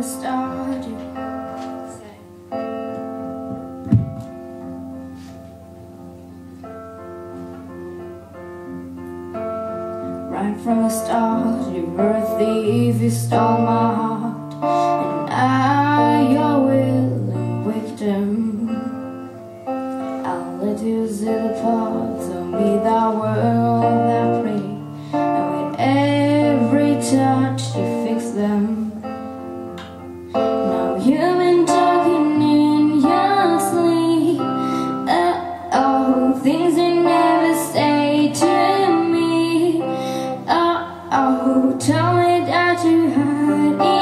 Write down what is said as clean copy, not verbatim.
the start. Right from the start, you were a thief, you stole my heart, and now you're willing victim. I'll let you see the parts of me that were that pretty, and with every touch you fix them. Now you've been talking in your sleep, oh, things you never say to me. Oh, tell me that you hide